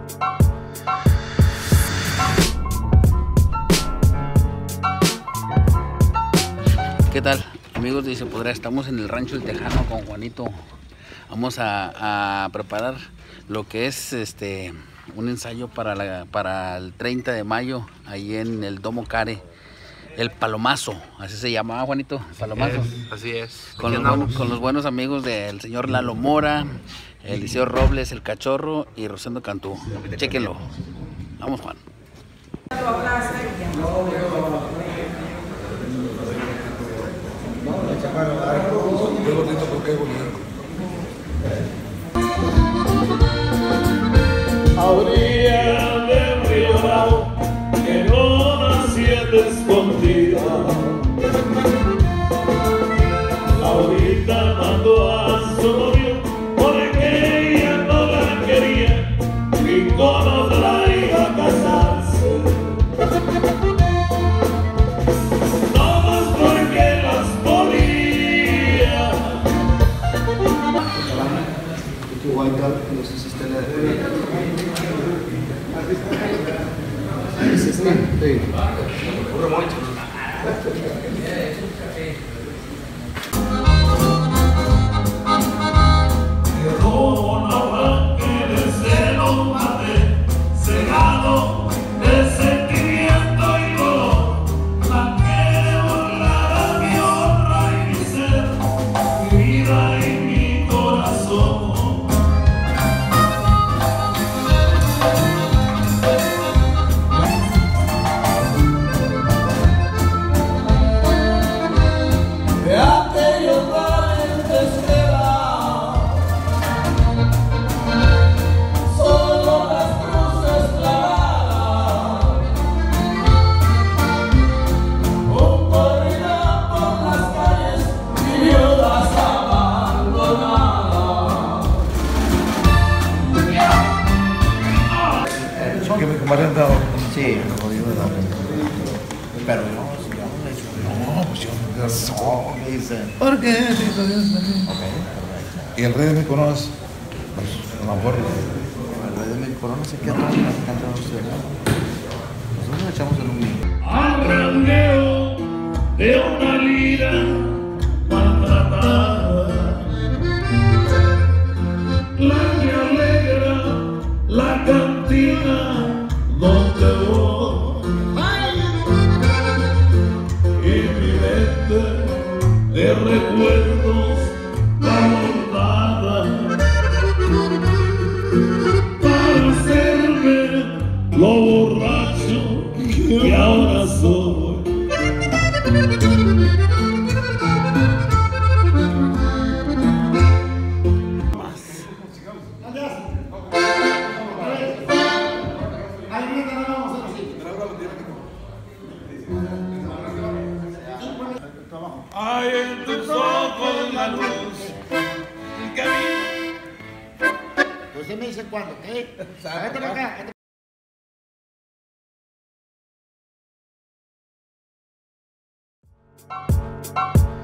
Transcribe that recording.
¿Qué tal, amigos de Se Podrá? Estamos en el Rancho El Tejano con Juanito. Vamos a preparar lo que es un ensayo para el 30 de mayo, ahí en el Domo Care, el Palomazo, así se llamaba, Juanito, Palomazo. Así es. Con los buenos amigos del señor Lalo Mora, el Liceo Robles, el Cachorro y Rosendo Cantú. Chéquenlo. Vamos, Juan. Habría de Río Bravo que no naciera escondida. Ahorita mandó a su novio porque ella no la quería y con otra iba a casarse. No más porque las ponía. No sé si está ¿Es este? Sí. Ocurre mucho. Como no que desde lo maté, cegado de sentimiento y dolor, la que burlara mi honra y mi ser, mi vida y mi corazón. De aquellos valientes que van, solo las cruces clavadas, un corrida por las calles y viudas abandonadas. Que mi comadre han dado. Sí, jodido de darle. Pero no, si ya no le he hecho. No, pues yo no, me dicen. ¿Por qué? Y el rey de mi corona, pues, a lo mejor. El rey de mi corona se queda cantando usted. Nosotros lo echamos en un mío. Arranqueo de una lira maltratada, la que alegra la cantina donde voy. Y mi mente de recuerdos abordada para hacerme lo borracho que ahora soy. Hay en tus ojos la luz que vi. Usted me dice cuándo, ¿qué? Vete para acá. Bye.